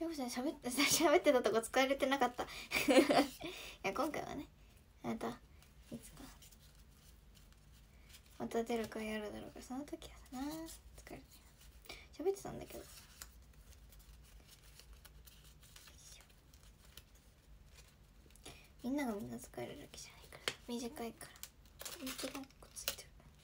もし喋ってたとこ使えれてなかったいや今回はねまたいつかまた出るかやるだろうか、その時はな疲れて喋ってたんだけど、みんながみんな疲れるわけじゃないから短いから一番くっついてる。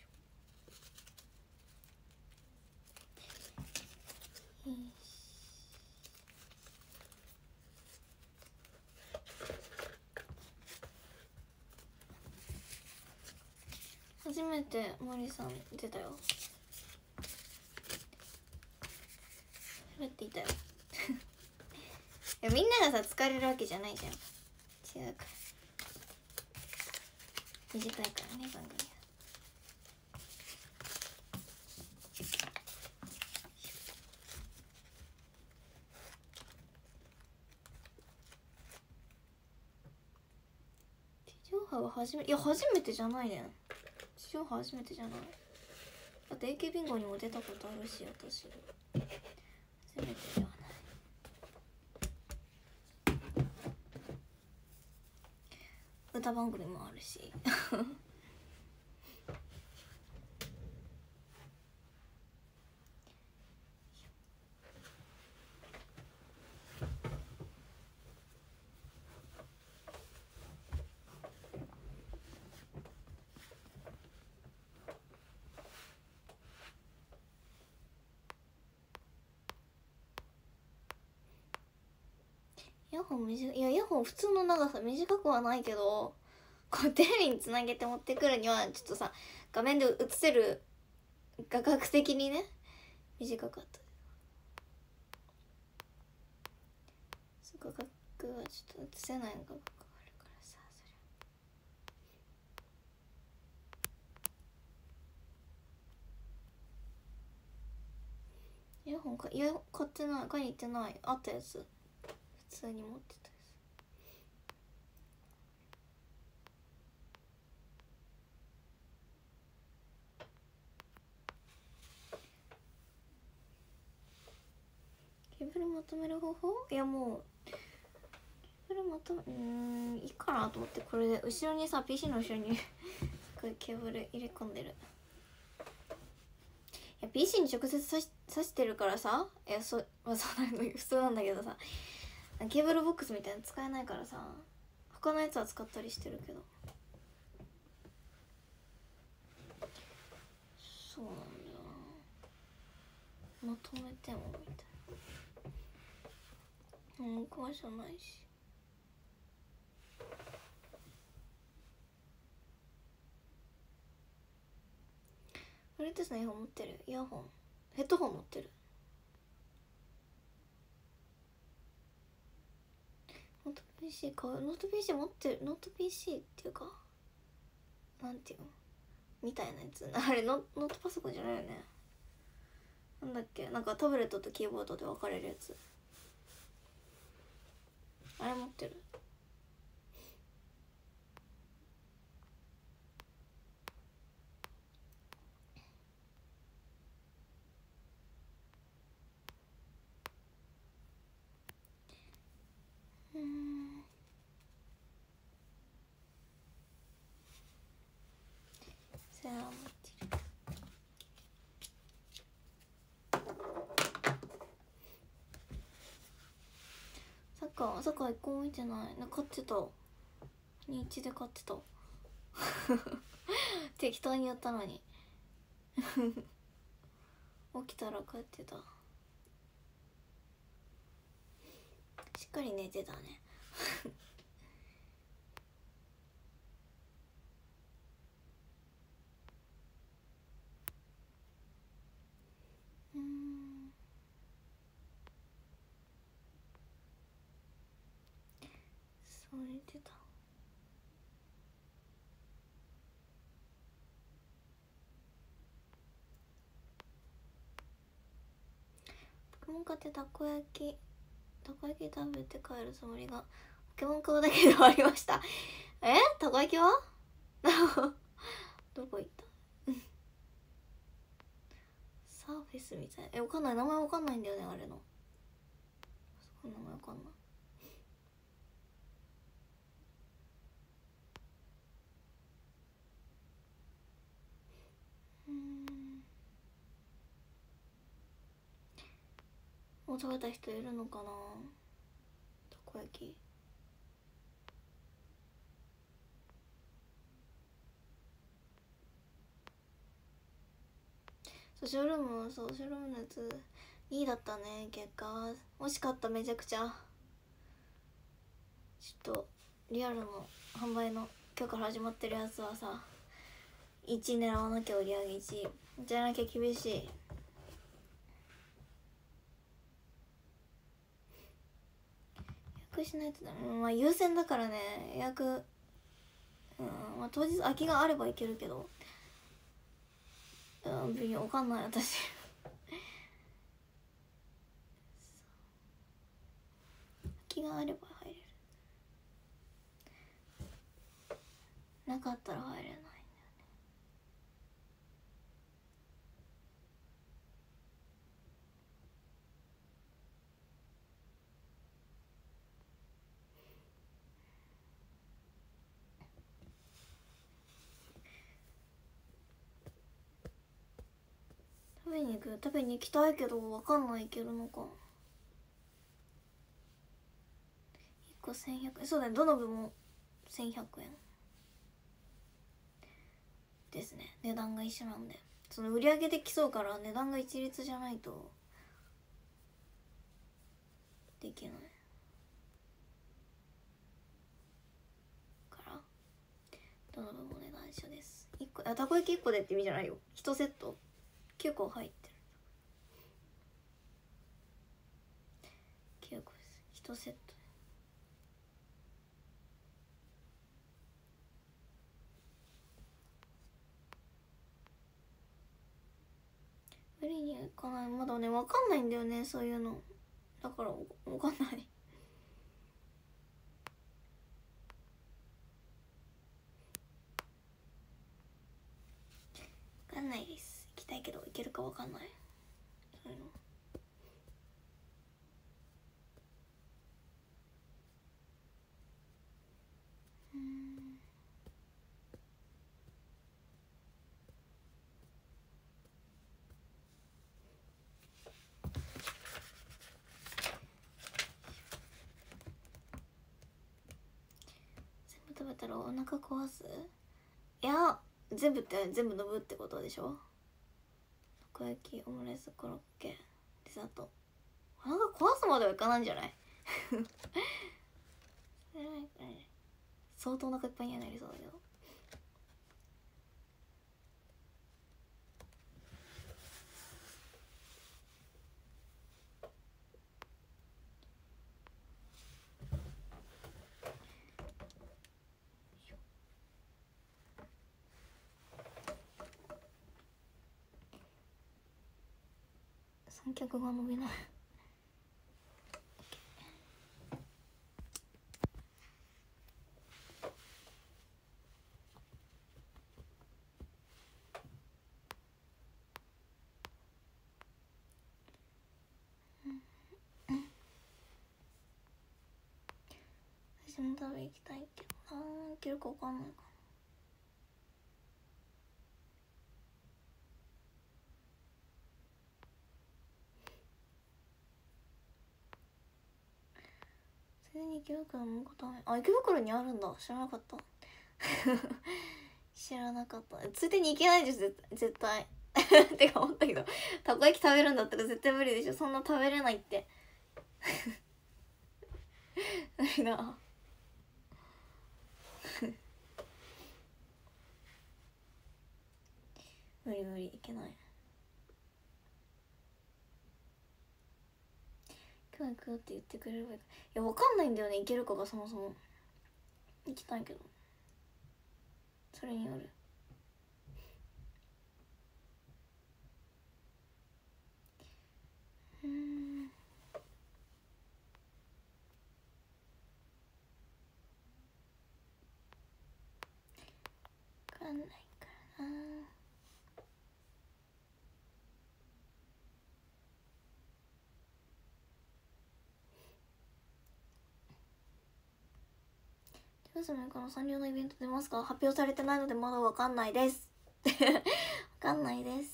初めて森さん出たよ。喋っていたよいやみんながさ疲れるわけじゃないじゃん。違うから短いからね番組は。地上波は初めてじゃないねん。地上波初めてじゃない。だって AK ビンゴにも出たことあるし私初めてではない。歌番組もあるしイヤホン短い。いやイヤホン普通の長さ短くはないけど、こうテレビにつなげて持ってくるにはちょっとさ画面で映せる画角的にね短かった。画角がちょっと映せない画角があるからさ、イヤホンか買ってない、買いに行ってない。あったやつ普通に持ってたやつ。ケーブルまとめる方法？いやもうケーブルまとめいいかなと思って、これで後ろにさ PC の後ろにケーブル入れ込んでる。いや PC に直接挿してるからさ、いやそうなの普通なんだけどさ、ケーブルボックスみたいなの使えないからさ、他のやつは使ったりしてるけど。そうなんだよな、まとめてもみたいな怖じゃないし。Bluetooth のイヤホン持ってる。イヤホンヘッドホン持ってる。ノート PC 買う。ノート PC 持ってる。ノート PC っていうかなんていうのみたいなやつあれノートパソコンじゃないよね。なんだっけ、なんかタブレットとキーボードで分かれるやつ、あれ持ってる。それは持ってる。サッカー一個も見てない。買ってた。21で買ってた適当にやったのに起きたら帰ってた。しっかり寝てたねそう寝てた。ポケモン買ってたこ焼き食べて帰るつもりがポケモン買うだけで終わりましたたこ焼きはどこ行ったサーフェスみたいな。わかんない、名前わかんないんだよねあれの。 この名前わかんない。もう食べた人いるのかな、たこ焼き。そう、ショールーム、そう、ショールームのやつ2位だったね。結果惜しかった、めちゃくちゃ。ちょっとリアルの販売の今日から始まってるやつはさ、1位狙わなきゃ、売り上げ1位じゃなきゃ厳しい。予約しないとだね。まあ優先だからね、予約、まあ当日空きがあればいけるけど、微妙、わかんない私空きがあれば入れる、なかったら入れないんだよね。食べに行きたいけどわかんない、行けるのか。1個1100円、そうだね、どの部も1100円ですね。値段が一緒なんで、その売り上げで競うから値段が一律じゃないとできないから、どの部も値段一緒です。1個、たこ焼き1個でって意味じゃないよ、1セット9個入ってる、9個です、1セット。無理に行かない、まだね分かんないんだよね、そういうのだから分かんない。分かんないです。行きたいけど行けるか分かんない、そういうの。全部食べたらお腹壊す？いや、全部って全部のぶってことでしょ。たこ焼き、オムライス、コロッケ、デザート。お腹壊すまではいかないんじゃない相当お腹いっぱいにはなりそうだけど。三脚が伸びない私も食べ行きたいけどな、行けるか分かんないかな。それに池袋も答え、あ、池袋にあるんだ、知らなかった知らなかった。ついでに行けないでしょ絶対てか思ったけど、たこ焼き食べるんだったら絶対無理でしょ、そんな食べれないってないな無理無理、いけない。今日行くよって言ってくれればいいか。いや分かんないんだよね、行けるかが。そもそも行きたいけど、それによる。分かんないからな。 4月6日のサンリオのイベント出ますか？発表されてないのでまだわかんないですわかんないです。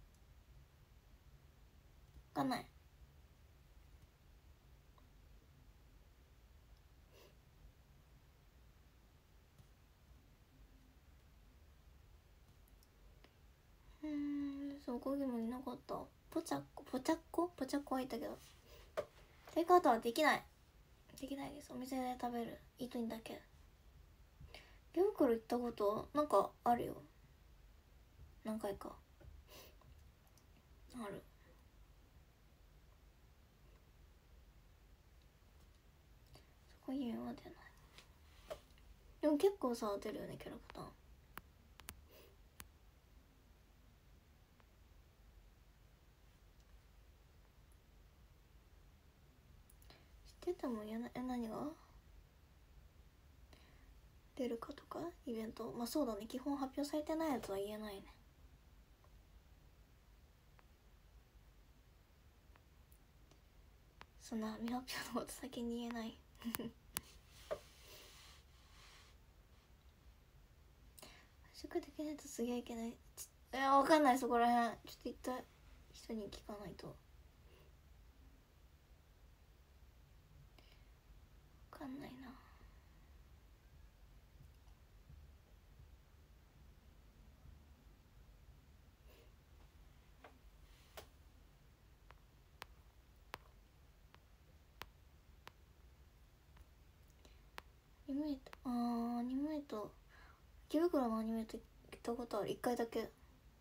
わかんない。そう、コギもいなかった。ポチャッコはいたけどテイクアウトはできないです。お店で食べるイートインだけ。池袋行ったことなんかあるよ、何回かある。そこには出ない。でも結構さ出るよね、キャラクター。知ってても言えない。何が出るかとかイベント。まあそうだね、基本発表されてないやつは言えないね。そんな未発表のこと先に言えない宿できないとすげえいけない。わかんない、そこらへん。ちょっと一体人に聞かないと。わかんないな。アニメート池袋のアニメート行ったことある。1回だけある。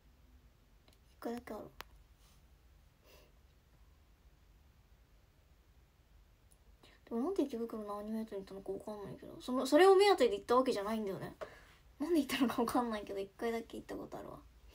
でもなんで池袋のアニメートに行ったのか分かんないけど、それを目当てで行ったわけじゃないんだよね。なんで行ったのか分かんないけど1回だけ行ったことあるわ。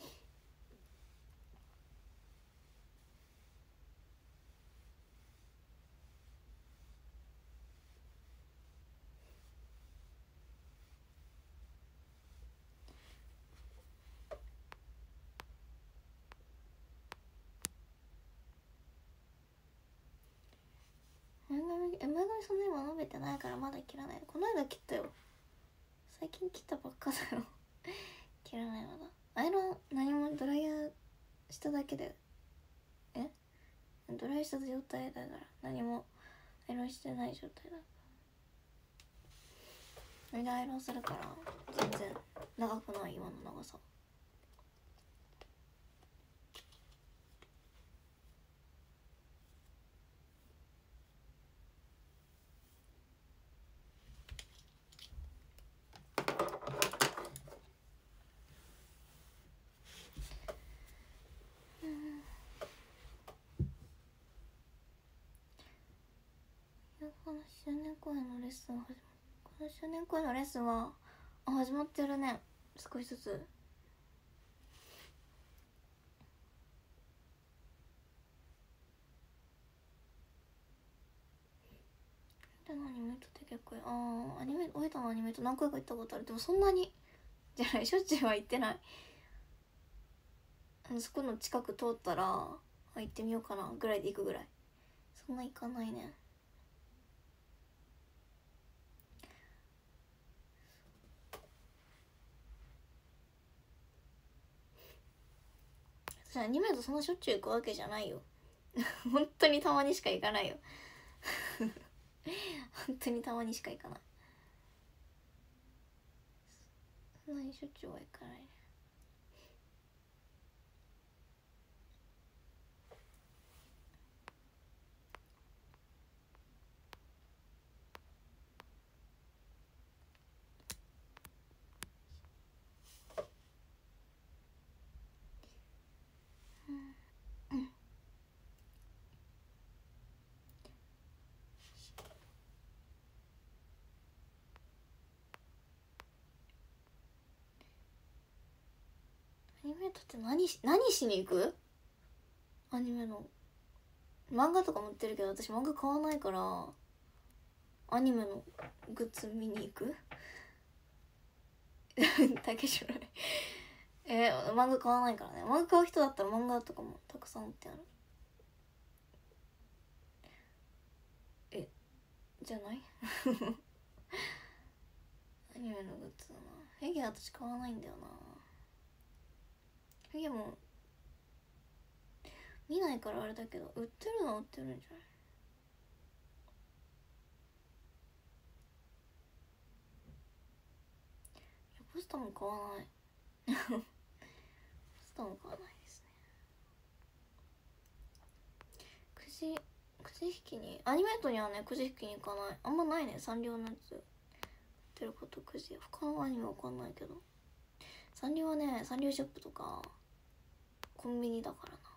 前髪そんな今伸びてないからまだ切らない。この間切ったよ、最近切ったばっかだよ切らないまだ。アイロン何もドライヤーしただけで、ドライした状態だから何もアイロンしてない状態だ。それでアイロンするから全然長くない、今の長さ。この周年公演のレッスンは始まってるね、少しずつ。でのアニメートって結構アニメ終えたのアニメート何回か行ったことある。でもそんなにじゃない、しょっちゅうは行ってない。そこの近く通ったら行ってみようかなぐらいで行くぐらい。そんな行かないね。アニメートそんなしょっちゅう行くわけじゃないよ本当にたまにしか行かないよ本当にたまにしか行かない。そんなにしょっちゅうは行かないね。アニメートって何しに行く？アニメの漫画とかも売ってるけど私漫画買わないからアニメのグッズ見に行くだけじゃない漫画買わないからね。漫画買う人だったら漫画とかもたくさん売ってある。じゃないメのグッズだな。フィギュア私買わないんだよな。フィギュアも見ないからあれだけど、売ってるのは売ってるんじゃない？ポスターも買わないポスターも買わないですね。くじ引きに、アニメートにはね、くじ引きに行かない。あんまないね、サンリオのやつ売ってること。くじ、他のアニメわかんないけど、サンリオはね、サンリオショップとかコンビニだからな。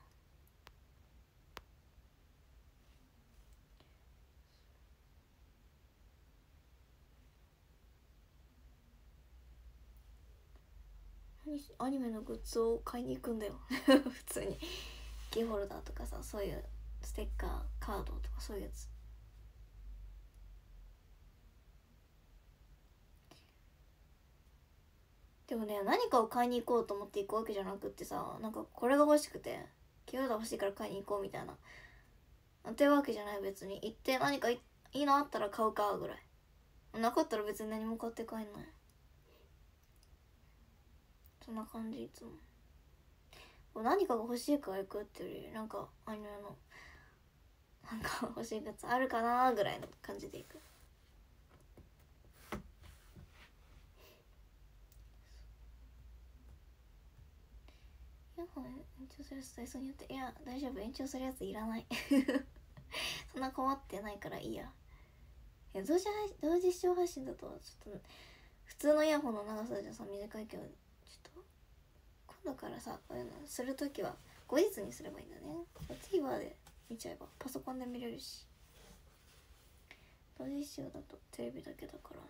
アニメのグッズを買いに行くんだよ普通にキーホルダーとかさ、そういうステッカー、カードとかそういうやつ。でもね、何かを買いに行こうと思って行くわけじゃなくってさ、なんかこれが欲しくてキーホルダー欲しいから買いに行こうみたいなってわけじゃない。別に行って何かいいのあったら買うかぐらい、なかったら別に何も買って帰んない。そんな感じ。いつも何かが欲しいから行くっていうより、なんかアニメのなんか欲しいグッズあるかなぐらいの感じで行く。イヤホン延長するやつダイソーによって、いや大丈夫、延長するやついらないそんな困ってないからいいや。いや同時視聴配信だとちょっと普通のイヤホンの長さじゃさ短いけど、ちょっと今度からさ、こういうのするときは後日にすればいいんだね。TVer で見ちゃえばパソコンで見れるし、同時視聴だとテレビだけだから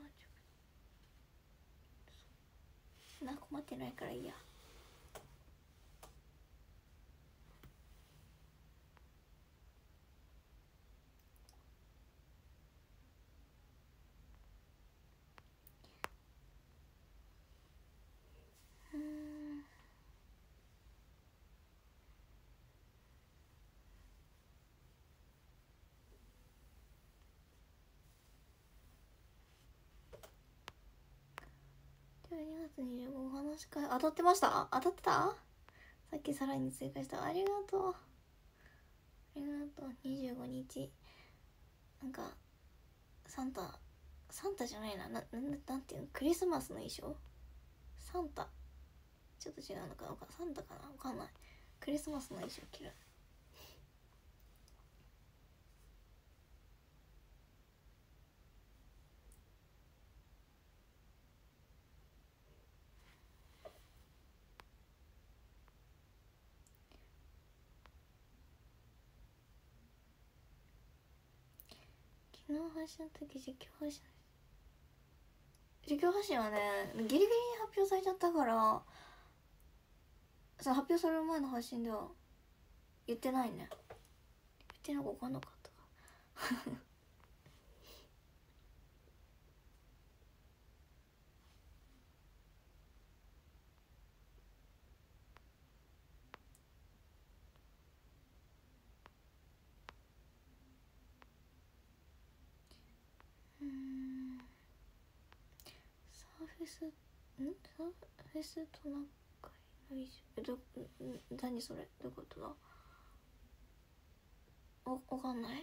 そんな困ってないからいいや。12月25お話会当たってました？当たってた？さっきさらに追加した。ありがとう、ありがとう。25日なんかサンタじゃないな、なんていうの、クリスマスの衣装、サンタ、ちょっと違うのかな、サンタかな、わかんない。クリスマスの衣装着る。昨日配信の時実況配信はねギリギリに発表されちゃったから、その発表される前の配信では言ってないね。言ってないか分かんなかったサーフェストナカイの衣装、何それ、どういうことだ、わかんない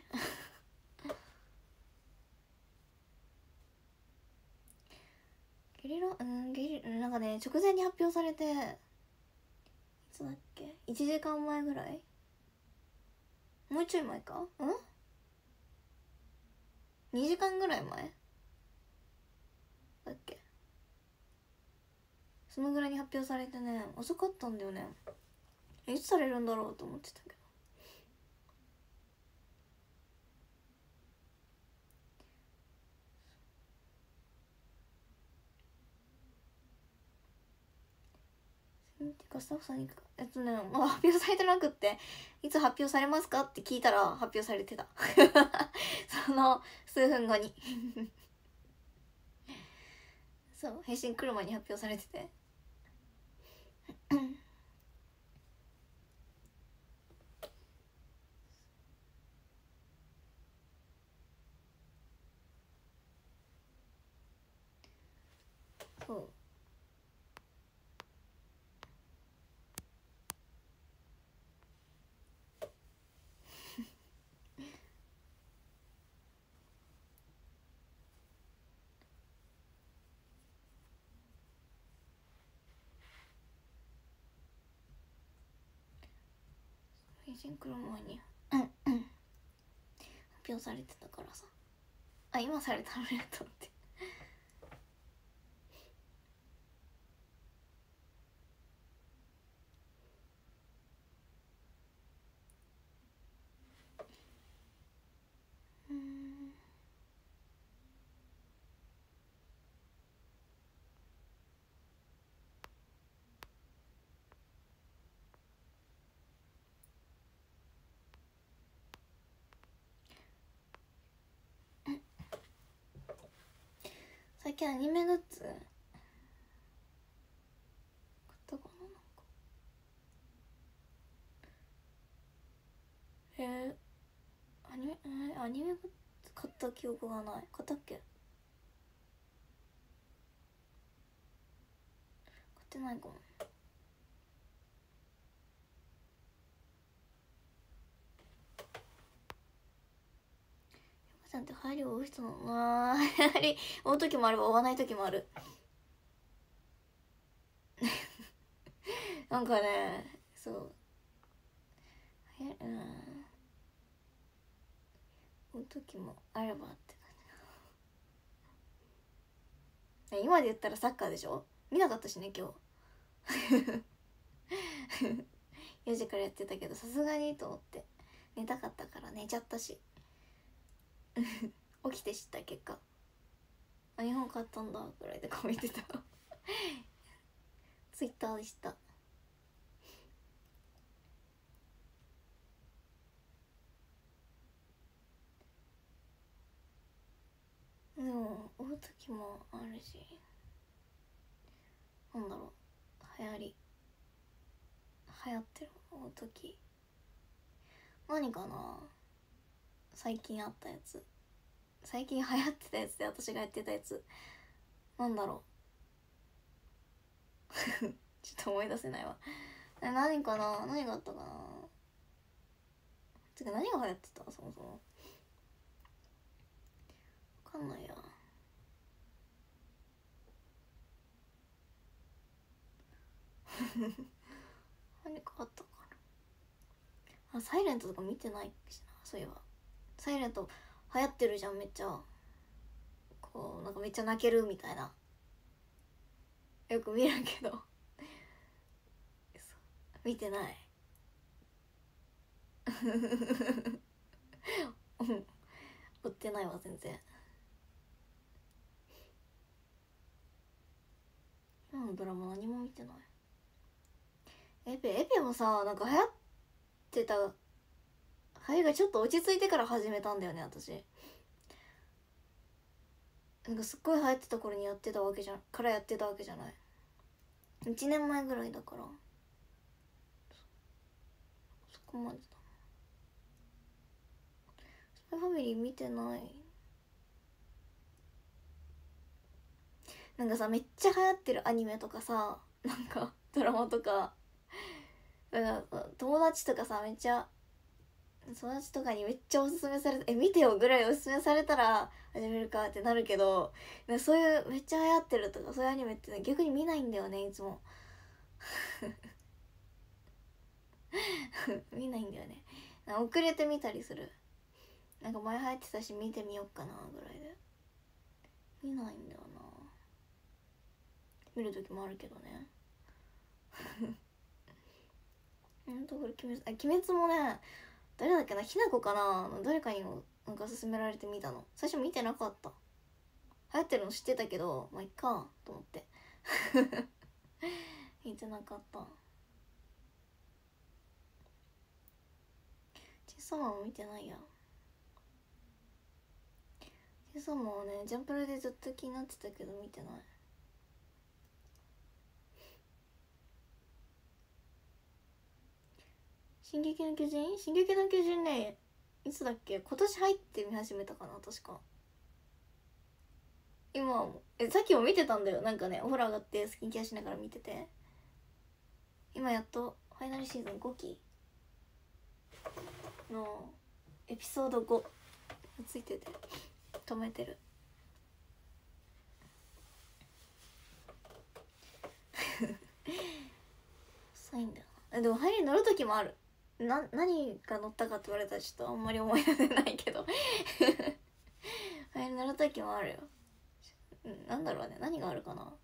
なんかね、直前に発表されて、いつだっけ、1時間前ぐらい、もうちょい前か、2時間ぐらい前だっけ、そのぐらいに発表されてね、遅かったんだよね。いつされるんだろうと思ってたけど、てかスタッフさんにまだ発表されてなくって、いつ発表されますかって聞いたら発表されてたその数分後にそう配信来る前に発表されててそう配信来る前に発表されてたからさ、あ、今されたのねと思って最近アニメグッズ買ったかな、なんかアニメグッズ買った記憶がない。買ったっけ？買ってないかも。山ちゃんって入り追う人なのな。入り追う時もあれば追わない時もある。なんかね、そう追う時もあればって感じ。今で言ったらサッカーでしょ。見なかったしね今日。4時からやってたけど、さすがにと思って寝たかったから寝ちゃったし。起きて知った結果、あ、日本買ったんだぐらいでこう見てた。ツイッターで知った。でも追う時もあるし、なんだろう、流行ってる追う時何かな。最近あったやつ、最近流行ってたやつで私がやってたやつなんだろう。ちょっと思い出せないわ。何かな、何があったかな。てか何が流行ってたそもそも分かんないや。何かあったかな。あ、サイレントとか見てないしな。そういえばサイレント流行ってるじゃん、めっちゃ。こうなんかめっちゃ泣けるみたいな、よく見るけど見てない。追ってないわ全然。今のドラマ何も見てない。エペもさ、なんか流行ってた、流行りがちょっと落ち着いてから始めたんだよね私。なんかすっごい流行ってた頃にやってたわけじゃからやってたわけじゃない。1年前ぐらいだから、そこまでだ。スパイファミリー見てない。なんかさ、めっちゃ流行ってるアニメとかさ、なんかドラマとか、友達とかさ、めっちゃ友達とかにめっちゃおすすめされて、見てよぐらいおすすめされたら始めるかってなるけど、そういうめっちゃ流行ってるとかそういうアニメって、ね、逆に見ないんだよねいつも。見ないんだよね。遅れて見たりする。なんか前流行ってたし見てみようかなぐらいで見ないんだよな。見る時もあるけどね。これ鬼滅もね、誰だっけな、ひなこかな、誰かにもなんか勧められて見たの。最初見てなかった。流行ってるの知ってたけど、まあいっかと思って見てなかった。チェンソーマンも見てないや。チェンソーマンはね、ジャンプルでずっと気になってたけど見てない。進撃の巨人、進撃の巨人ね、いつだっけ、今年入って見始めたかな確か。 今はもうさっきも見てたんだよ。なんかねお風呂上がってスキンケアしながら見てて、今やっとファイナルシーズン5期のエピソード5がついてて止めてる。遅いんだよ。でも入り乗る時もある。何が乗ったかって言われたらちょっとあんまり思い出せないけど入り乗る時もあるよ。なんだろうね、何があるかな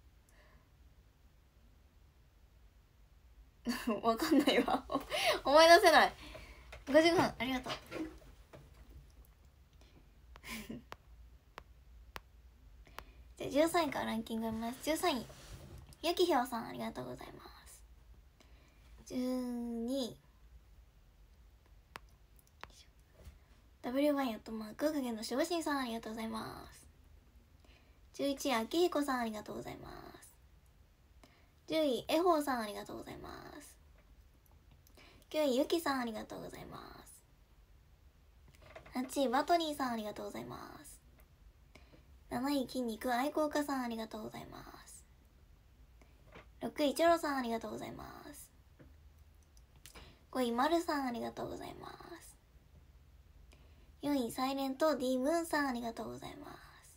わかんないわ思い出せない。5時間ありがとうじゃあ13位からランキング読みます。13位ゆきひょうさんありがとうございます。12位W1 やっとマーク影の守護神さんありがとうございます。11位あきひこさんありがとうございます。10位えほうさんありがとうございます。9位ゆきさんありがとうございます。8位バトニーさんありがとうございます。7位筋肉愛好家さんありがとうございます。6位チョロさんありがとうございます。5位まるさんありがとうございます。4位サイレント D ムーンさんありがとうございます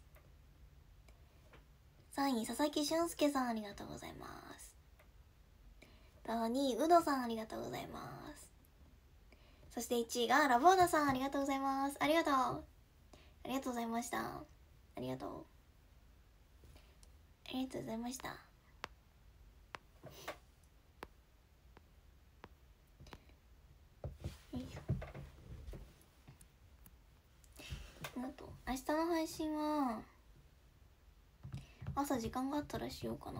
。3位佐々木俊介さんありがとうございます。2位うどさんありがとうございます。そして1位がラボーナさんありがとうございます。ありがとうありがとうございました。ありがとうありがとうございました。あと明日の配信は朝時間があったらしようかな。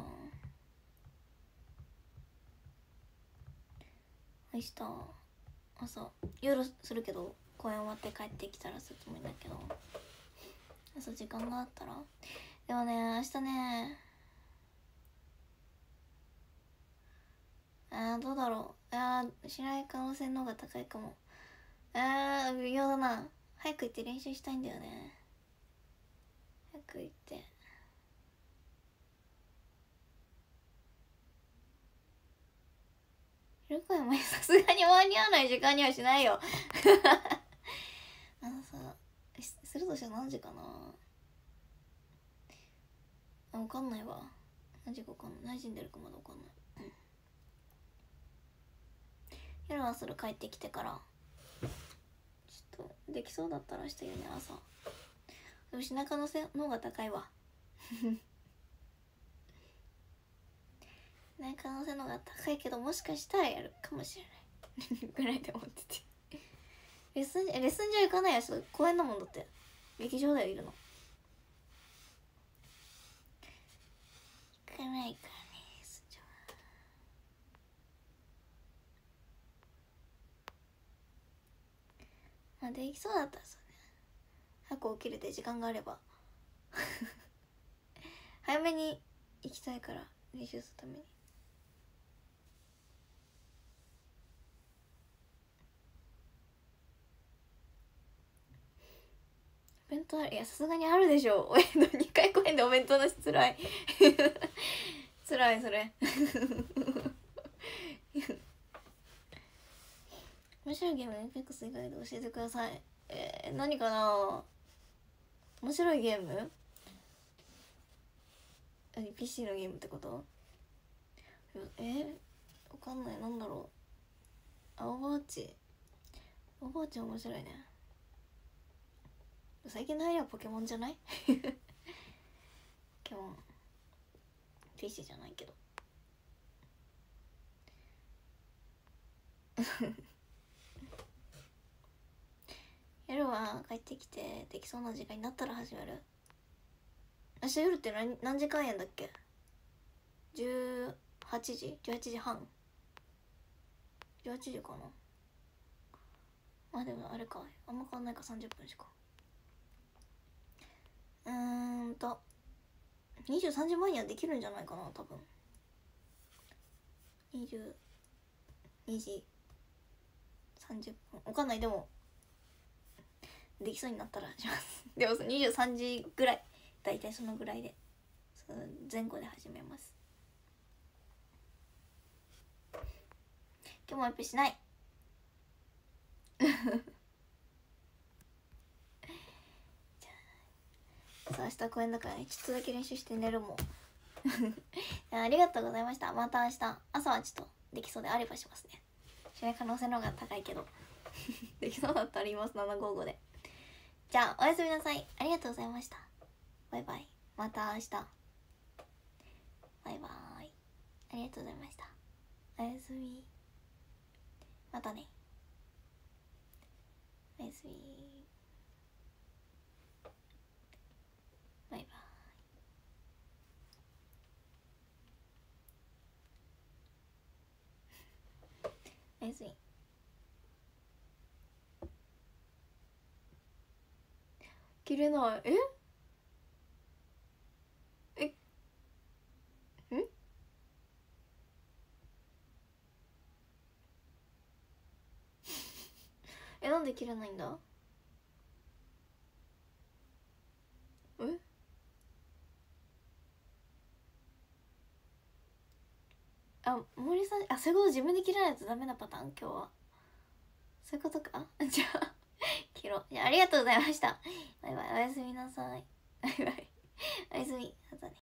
明日朝夜するけど公演終わって帰ってきたらするつもりだけど、朝時間があったら。でもね明日ねどうだろう。しない可能性の方が高いかも。微妙だな。早く行って練習したいんだよね。早く行って昼くらい前さすがに間に合わない時間にはしないよさするとしたら何時かな。分かんないわ。何時か分かんない。何時に出るかまだ分かんない。夜はする帰ってきてからちょっとできそうだったらしたよね朝。でもしない可能性の方が高いわない可能性の方が高いけど、もしかしたらやるかもしれないぐらいで思っててレッスンじゃ行かないやつ。公園だもんだって。劇場だよいるの。行かないからねレッスンじゃ。まあできそうだったらそうね。早く起きれて時間があれば早めに行きたいから練習するために。お弁当ある。いやさすがにあるでしょ。2回公演でお弁当なしつらいつらいそれ面白いゲーム APEX 以外で教えてください。何かな。面白いゲームPC のゲームってこと。わかんない。なんだろう。オーバーウォッチ面白いね。最近の流行りはポケモンじゃないポケモン PC じゃないけど夜は帰ってきてできそうな時間になったら始める。明日夜って何時開演だっけ。18時18時半18時かな。でもあれかあんま変わんないか。30分しか。23時前にはできるんじゃないかな多分。22時30分わかんない。でもできそうになったらしますでも23時ぐらい大体そのぐらいで、その前後で始めます。今日もエピしないじゃあ明日公演だからね、ちょっとだけ練習して寝るもんありがとうございました。また明日朝はちょっとできそうであればしますね。しない可能性の方が高いけどできそうだったら言います。755で。じゃあおやすみなさい。ありがとうございました。バイバイ。また明日。バイバーイ。ありがとうございました。おやすみ。またね。おやすみ。バイバイ。おやすみ。切れない。なんで切れないんだ。森さん、そういうこと自分で切らないとダメなパターン今日は。そういうことかじゃあ切ろう。じゃあありがとうございました。バイバイ。おやすみなさい。バイバイ。おやすみ。またね。